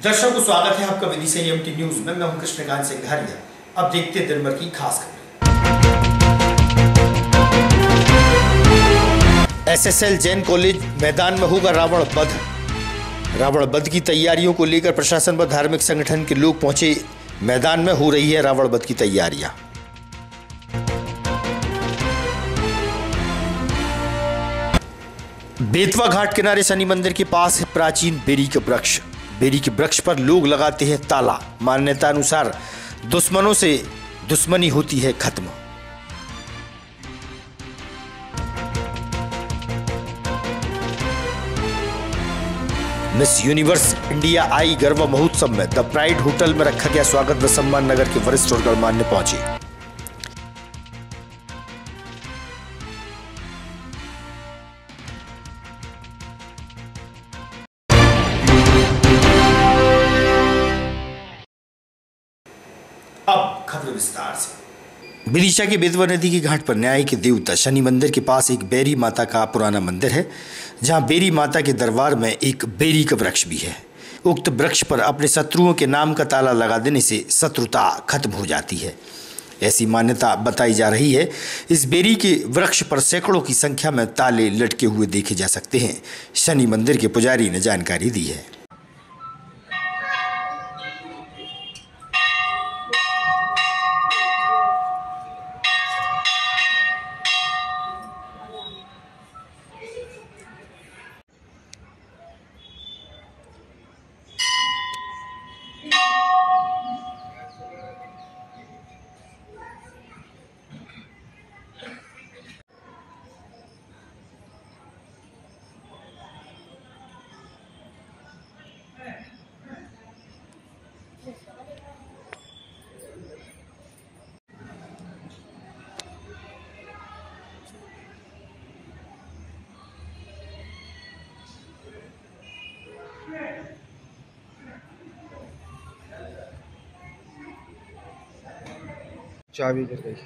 दर्शकों को स्वागत है आपका विदिशा एमटी न्यूज में। मैं हूं कृष्णकांत सिंघानिया। अब देखते हैं दिन भर की खास खबरें। एसएसएल जैन कॉलेज मैदान में होगा रावण वध। रावण वध की तैयारियों को लेकर प्रशासन व धार्मिक संगठन के लोग पहुंचे। मैदान में हो रही है रावण वध की तैयारियां। बेतवा घाट किनारे शनि मंदिर के पास है प्राचीन बेरी के वृक्ष। बेरी के वृक्ष पर लोग लगाते हैं ताला। मान्यता अनुसार दुश्मनों से दुश्मनी होती है खत्म। मिस यूनिवर्स इंडिया आई गरबा महोत्सव में द प्राइड होटल में रखा गया स्वागत व सम्मान। नगर के वरिष्ठ और गणमान्य पहुंचे। अब खबर विस्तार से। विदिशा के बेतवा नदी के घाट पर न्याय के देवता शनि मंदिर के पास एक बेरी माता का पुराना मंदिर है, जहां बेरी माता के दरबार में एक बेरी का वृक्ष भी है। उक्त वृक्ष पर अपने शत्रुओं के नाम का ताला लगा देने से शत्रुता खत्म हो जाती है, ऐसी मान्यता बताई जा रही है। इस बेरी के वृक्ष पर सैकड़ों की संख्या में ताले लटके हुए देखे जा सकते हैं। शनि मंदिर के पुजारी ने जानकारी दी है। चाबी गिर गई।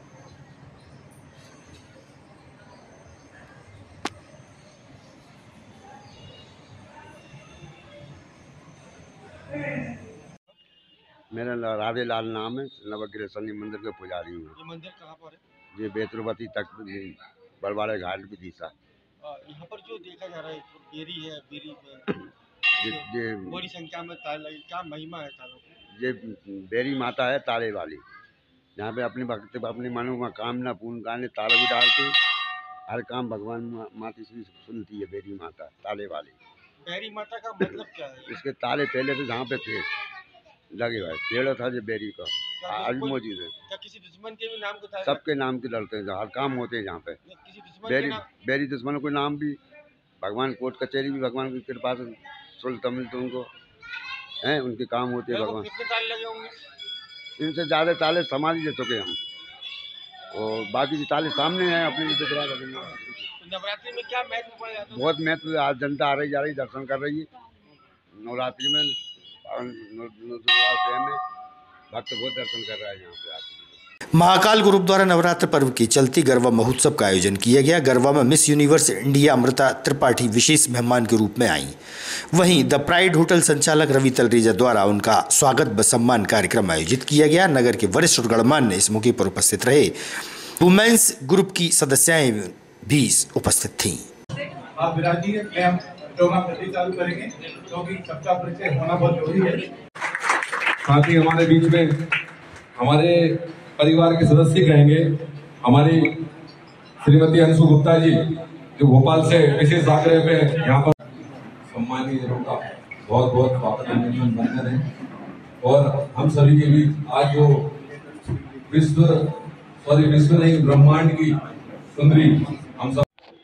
मेरा राधे लाल नाम है। नवग्रह शनि मंदिर के पुजारी हूँ। ये मंदिर कहाँ पर है? ये बेतरवती तक बड़वाड़े घाट विदिशा। यहाँ पर जो देखा जा रहा है बेरी है, बेरी ये बड़ी संख्या में ताले, क्या महिमा है तालों की? ये बेरी माता है ताले वाली, जहाँ पे अपने भक्त अपनी मनोकामना पूर्ण करने ताला भी डालते, हर काम भगवान माता से सुनती है। बेरी माता ताले वाली। बेरी माता का मतलब क्या है? इसके ताले पहले तो जहाँ पे थे लगे हुए पेड़ था जो बेरी का, आज भी मौजूद है। क्या किसी दुश्मन के भी नाम को ताले? सबके नाम के लड़ते हैं, हर काम होते हैं जहाँ पे। किसी दुश्मन बेरी के नाम? बेरी दुश्मनों को नाम भी भगवान, कोर्ट कचहरी भी भगवान की कृपा से सुलता मिलते उनको हैं, उनके काम होते हैं भगवान। कितने ताले लगे होंगे? इनसे ज़्यादा ताले समाधि दे चुके हम, और बाकी जो ताले सामने हैं अपने लिए दिख रहा है। नवरात्रि में क्या महत्व पड़ जाता है? बहुत महत्व। आज जनता आ रही जा रही दर्शन कर रही है। नवरात्रि में भक्त बहुत दर्शन कर रहा है यहाँ पे आके। महाकाल ग्रुप द्वारा नवरात्र पर्व के चलते गरबा महोत्सव का आयोजन किया गया। गरबा में Miss Universe India Amrita Tripathi विशेष मेहमान के रूप में आई। वहीं द प्राइड होटल संचालक रवि तलरेजा द्वारा उनका स्वागत व सम्मान कार्यक्रम आयोजित किया गया। नगर के वरिष्ठ और गणमान्य इस मौके पर उपस्थित रहे। वुमेन्स ग्रुप की सदस्याएं भी उपस्थित थीं। आप विराजिए, हम प्रोग्राम चालू करेंगे क्योंकि सबका परिचय होना बहुत जरूरी है। साथ ही हमारे बीच में हमारे परिवार के सदस्य कहेंगे, हमारी श्रीमती अंशु गुप्ता जी जो भोपाल से विशेष आग्रह पे यहाँ पर सम्मानीय जनों का बहुत बहुत स्वागत अभिनंदन है। और हम सभी के बीच आज जो विश्व नहीं ब्रह्मांड की सुंदरी हम सब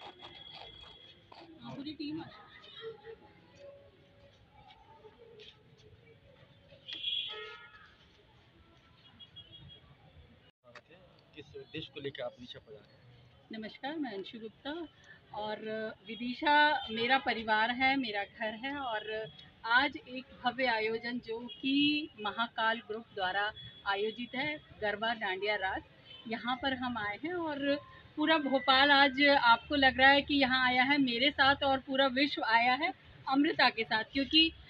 देश को लेकर आप विदिशा पधारे? नमस्कार, मैं अंशु गुप्ता और विदिशा मेरा परिवार है, मेरा घर है। और आज एक भव्य आयोजन जो कि महाकाल ग्रुप द्वारा आयोजित है, गरबा डांडिया रात, यहाँ पर हम आए हैं। और पूरा भोपाल आज आपको लग रहा है कि यहाँ आया है मेरे साथ, और पूरा विश्व आया है अमृता के साथ, क्योंकि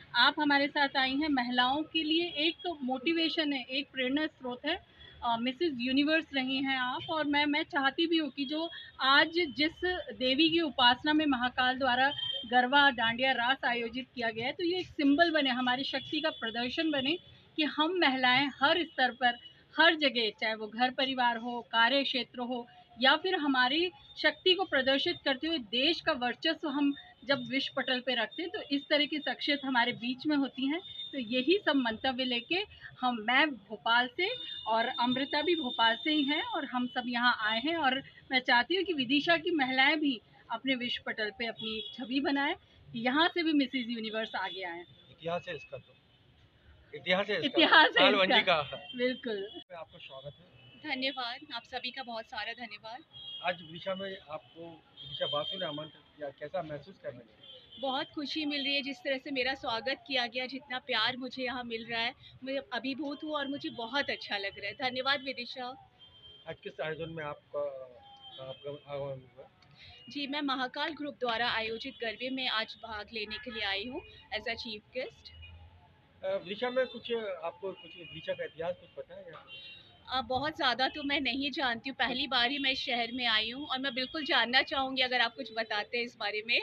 आप हमारे साथ आई हैं, महिलाओं के लिए एक मोटिवेशन है, एक प्रेरणा स्रोत है। मिसेस यूनिवर्स रही हैं आप, और मैं चाहती भी हूँ कि जो आज जिस देवी की उपासना में महाकाल द्वारा गरबा डांडिया रास आयोजित किया गया है, तो ये एक सिंबल बने, हमारी शक्ति का प्रदर्शन बने कि हम महिलाएं हर स्तर पर, हर जगह, चाहे वो घर परिवार हो, कार्य क्षेत्र हो, या फिर हमारी शक्ति को प्रदर्शित करते हुए देश का वर्चस्व हम जब विश्व पटल पे रखते हैं, तो इस तरह की शख्सियत हमारे बीच में होती हैं। तो यही सब मंतव्य लेके मैं भोपाल से, और अमृता भी भोपाल से ही हैं, और हम सब यहाँ आए हैं। और मैं चाहती हूँ कि विदिशा की महिलाएं भी अपने विश्व पटल पे अपनी एक छवि बनाएं, यहाँ से भी मिसेस यूनिवर्स आगे आए। इतिहास है इसका, तो इतिहास है इतिहास है लालवंजी इसका। का। बिल्कुल। आपका स्वागत है। धन्यवाद, आप सभी का बहुत सारा धन्यवाद। आज विदिशा में आपको विदिशा बासु ने आमंत्रित किया, कैसा महसूस कर रहे हैं? बहुत खुशी मिल रही है जिस तरह से मेरा स्वागत किया गया, जितना प्यार मुझे यहाँ मिल रहा है, मैं अभिभूत हूँ और मुझे बहुत अच्छा लग रहा है। धन्यवाद विदिशा। आज किस आयोजन में आपका आगमन हुआ? जी, मैं महाकाल ग्रुप द्वारा आयोजित गरबे में आज भाग लेने के लिए आई हूँ as a chief guest. Vidisha में कुछ आपको कुछ विदिशा का इतिहास कुछ पता है या? बहुत ज़्यादा तो मैं नहीं जानती हूँ, पहली बार ही मैं इस शहर में आई हूँ, और मैं बिल्कुल जानना चाहूँगी अगर आप कुछ बताते हैं इस बारे में।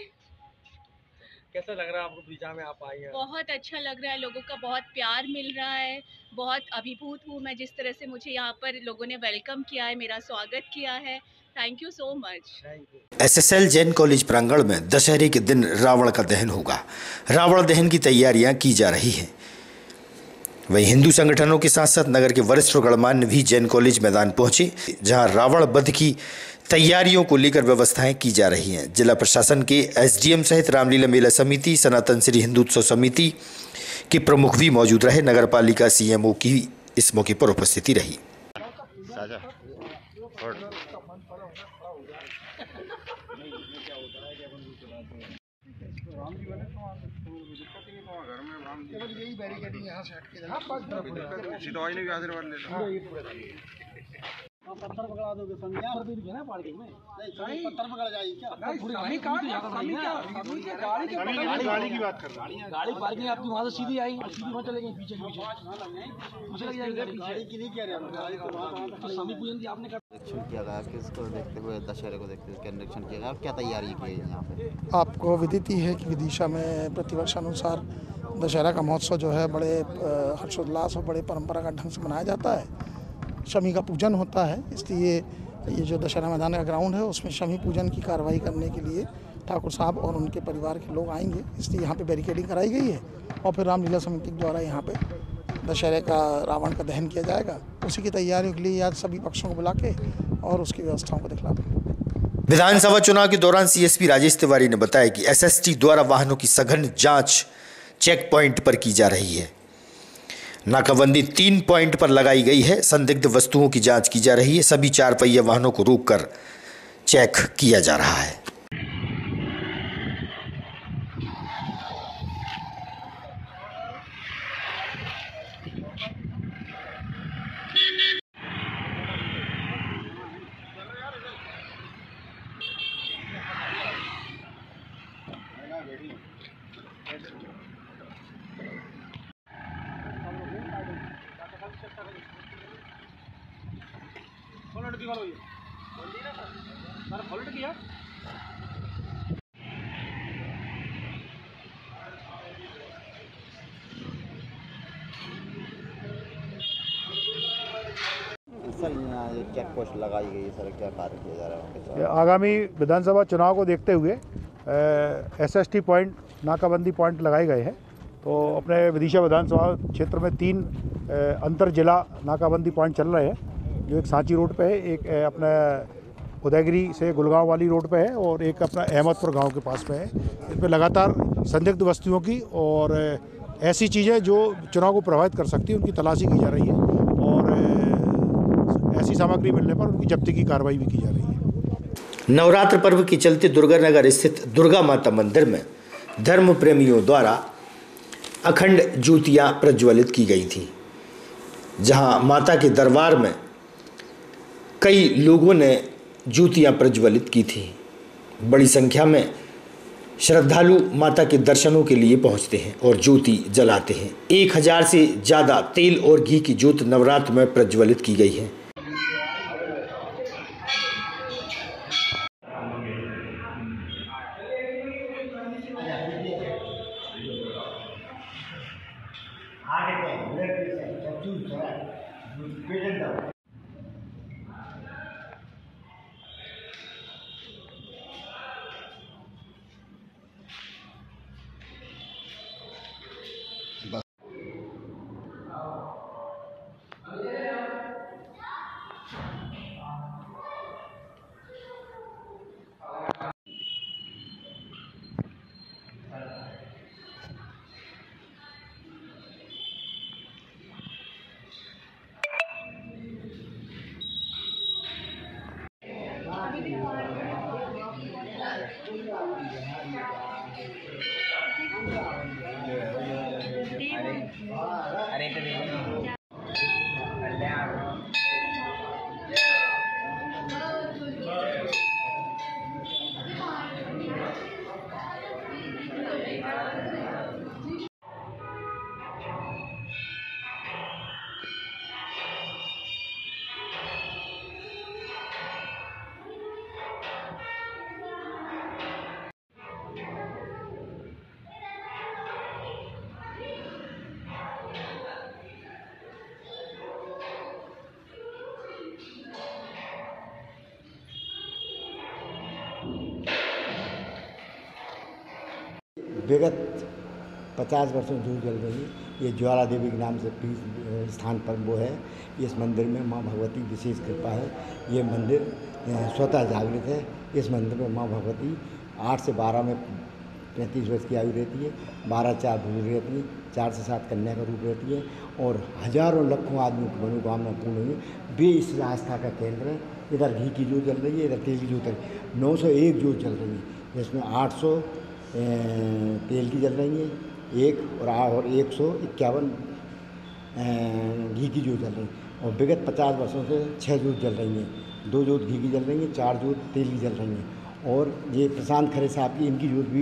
कैसा लग रहा है आपको विदिशा में आप आई हैं? बहुत अच्छा लग रहा है, लोगों का बहुत प्यार मिल रहा है, बहुत अभिभूत हूँ मैं जिस तरह से मुझे यहाँ पर लोगों ने वेलकम किया है, मेरा स्वागत किया है। Thank you so much. Thank you. SSL Jain college प्रांगण में दशहरे के दिन रावण का दहन होगा। रावण दहन की तैयारियां की जा रही हैं। वहीं हिंदू संगठनों के साथ साथ नगर के वरिष्ठ और गणमान्य भी जैन कॉलेज मैदान पहुंचे, जहां रावण वध की तैयारियों को लेकर व्यवस्थाएं की जा रही हैं। जिला प्रशासन के एसडीएम सहित रामलीला मेला समिति, सनातन श्री हिंदुत्सव समिति के प्रमुख भी मौजूद रहे। नगरपालिका सीएमओ की इस मौके पर उपस्थिति रही। पत्थर पकड़ा दोगे पत्थर पकड़ा जाएगी क्या? गाड़ी की बात कर रहा हूँ। गाड़ी पार्किंग आपकी वहाँ से सीधी आई, सीधी वहाँ चले गई, पीछे गाड़ी की नहीं कह रहे हम, गाड़ी तो स्वामी पूजन की आपने किया गया, किसको देखते हुए, दशहरे को देखते हुए क्या निरीक्षण किया गया और क्या तैयारी की है यहाँ पे? आपको विदित ही है कि विदिशा में प्रतिवर्ष अनुसार दशहरा का महोत्सव जो है बड़े हर्षोल्लास और बड़े परंपरागत ढंग से मनाया जाता है। शमी का पूजन होता है, इसलिए ये जो दशहरा मैदान का ग्राउंड है उसमें शमी पूजन की कार्रवाई करने के लिए ठाकुर साहब और उनके परिवार के लोग आएंगे, इसलिए यहाँ पे बैरिकेडिंग कराई गई है। और फिर रामलीला समिति द्वारा यहाँ पे दशहरे का रावण का दहन किया जाएगा। उसी की तैयारियों के लिए आज सभी पक्षों को बुला के और उसकी व्यवस्थाओं को दिखला देंगे। विधानसभा चुनाव के दौरान सीएसपी राजेश तिवारी ने बताया कि एसएसटी द्वारा वाहनों की सघन जांच चेक पॉइंट पर की जा रही है। नाकाबंदी 3 पॉइंट पर लगाई गई है। संदिग्ध वस्तुओं की जांच की जा रही है। सभी 4 पहिया वाहनों को रोककर चेक किया जा रहा है। सर यहाँ चेक पोस्ट लगाई गई है, सर क्या कार्य किया जा रहा है? आगामी विधानसभा चुनाव को देखते हुए एसएसटी पॉइंट, नाकाबंदी पॉइंट लगाए गए हैं। तो अपने विदिशा विधानसभा क्षेत्र में 3 अंतर जिला नाकाबंदी पॉइंट चल रहे हैं, जो एक सांची रोड पे है, एक अपना उदयगिरी से गुलगांव वाली रोड पे है और एक अपना अहमदपुर गांव के पास में है। इस पर लगातार संदिग्ध वस्तुओं की और ऐसी चीज़ें जो चुनाव को प्रभावित कर सकती है उनकी तलाशी की जा रही है और ऐसी सामग्री मिलने पर उनकी जब्ती की कार्रवाई भी की जा रही है। नवरात्र पर्व के चलते दुर्गानगर स्थित दुर्गा माता मंदिर में धर्म प्रेमियों द्वारा अखंड ज्योतियां प्रज्वलित की गई थी, जहां माता के दरबार में कई लोगों ने ज्योतियां प्रज्वलित की थी। बड़ी संख्या में श्रद्धालु माता के दर्शनों के लिए पहुंचते हैं और ज्योति जलाते हैं। 1000 से ज़्यादा तेल और घी की ज्योत नवरात्र में प्रज्वलित की गई है। विगत 50 वर्षों जूझ चल रही है। ये ज्वाला देवी के नाम से स्थान पर वो है। इस मंदिर में माँ भगवती विशेष कृपा है। ये मंदिर स्वतः जागृत है। इस मंदिर में माँ भगवती 8 से 12 में 35 वर्ष की आयु रहती है, 12-4 भूल रहती है, 4 से 7 कन्या का रूप रहती है और हजारों लाखों आदमियों की मनोकामना पूर्ण हुई। वे इस आस्था का केंद्र है। इधर घी की जोत जल रही है, इधर तेल की जोत 901 जोत जल रही है, जिसमें 800 तेल की जल रही है, और 151 घी की जोत जल रही है। और विगत 50 वर्षों से 6 जोत जल रही हैं। 2 जोत घी की जल रही हैं, 4 जोत तेल की जल रही हैं। और ये प्रशांत खरे साहब की इनकी जोत भी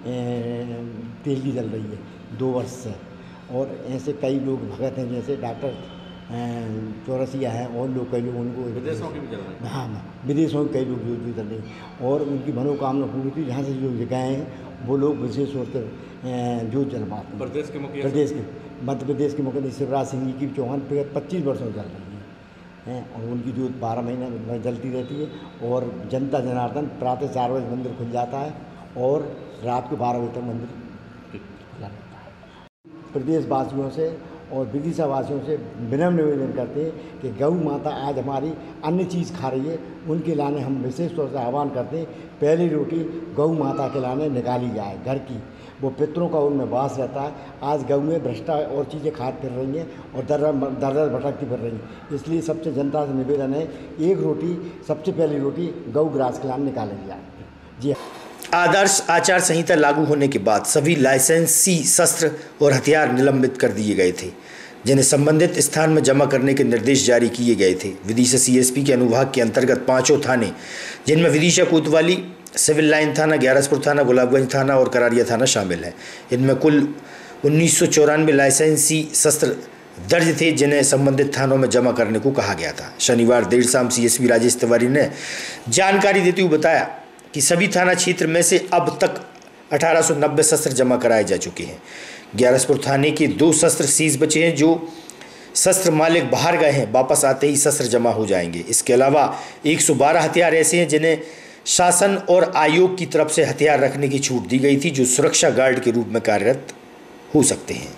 तेल की जल रही है 2 वर्ष से। और ऐसे कई लोग भगत हैं, जैसे डॉक्टर चौरसिया हैं और लोग, कई लोग उनको विदेशों की भी जल रही है। हाँ, विदेशों के कई लोग जोत भी जल रही हैं और उनकी मनोकामना पूरी थी। जहाँ से जो जगह हैं वो लोग विशेष तौर पर जोत जल पाते हैं। प्रदेश के मध्य प्रदेश के मुख्यमंत्री शिवराज सिंह जी की चौहान 25 वर्षों जल रही हैं और उनकी जोत 12 महीने में जलती रहती है। और जनता जनार्दन प्रातः 4 बजे मंदिर खुल जाता है और रात को 12 बजे तक मंदिर खुला रहता है। प्रदेशवासियों से और विदिशा वासियों से विनम्र निवेदन करते हैं कि गौ माता आज हमारी अन्य चीज़ खा रही है, उनके लाने हम विशेष तौर से आह्वान करते हैं, पहली रोटी गौ माता के लाने निकाली जाए घर की। वो पितरों का उनमें वास रहता है। आज गौ में भ्रष्टा और चीज़ें खाद फिर रही हैं और दर भटकती फिर रही हैं। इसलिए सबसे जनता से निवेदन है, एक रोटी, सबसे पहली रोटी गौ ग्रास के लाने निकाली जाए। जी। आदर्श आचार संहिता लागू होने के बाद सभी लाइसेंसी शस्त्र और हथियार निलंबित कर दिए गए थे, जिन्हें संबंधित स्थान में जमा करने के निर्देश जारी किए गए थे। विदिशा सीएसपी के अनुभाग के अंतर्गत 5 थाने, जिनमें विदिशा कोतवाली, सिविल लाइन थाना, ग्यारसपुर थाना, गुलाबगंज थाना और करारिया थाना शामिल है। इनमें कुल 1994 लाइसेंसी शस्त्र दर्ज थे, जिन्हें संबंधित थानों में जमा करने को कहा गया था। शनिवार देर शाम सीएसपी राजेश तिवारी ने जानकारी देते हुए बताया कि सभी थाना क्षेत्र में से अब तक 1890 शस्त्र जमा कराए जा चुके हैं। ग्यारसपुर थाने के 2 शस्त्र सीज बचे हैं। जो शस्त्र मालिक बाहर गए हैं, वापस आते ही शस्त्र जमा हो जाएंगे। इसके अलावा 112 हथियार ऐसे हैं जिन्हें शासन और आयोग की तरफ से हथियार रखने की छूट दी गई थी, जो सुरक्षा गार्ड के रूप में कार्यरत हो सकते हैं।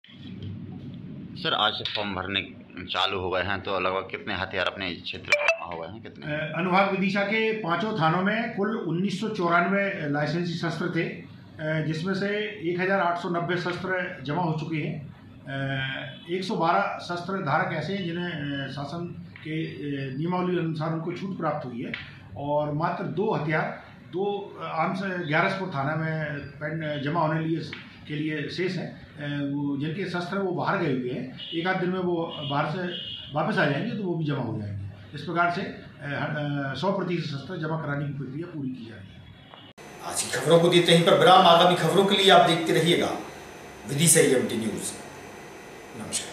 सर, आज से फॉर्म भरने चालू हो गए हैं, तो लगभग कितने हथियार अपने क्षेत्र में जमा हो गए हैं? कितने? अनुभाग विदिशा के 5 थानों में कुल 1994 लाइसेंसी शस्त्र थे, जिसमें से 1890 शस्त्र जमा हो चुके हैं। 112 शस्त्र धारक ऐसे हैं जिन्हें शासन के नियमावली अनुसार उनको छूट प्राप्त हुई है और मात्र 2 हथियार 2 आम से ग्यारसपुर थाना में जमा होने के लिए शेष हैं, जिनके शस्त्र वो बाहर गए हुए हैं। एक आध दिन में वो बाहर से वापस आ जाएंगे तो वो भी जमा हो जाएंगे। इस प्रकार से 100% शस्त्र जमा कराने की प्रक्रिया पूरी की जा रही है। आज की खबरों को देते हैं पर विराम। आगामी खबरों के लिए आप देखते रहिएगा विदिशा EMT न्यूज। नमस्कार।